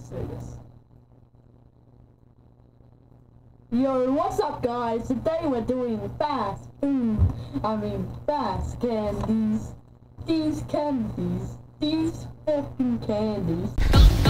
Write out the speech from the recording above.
say this. Yo, what's up guys? Today we're doing fast food. Fast candies. These candies. These fucking candies.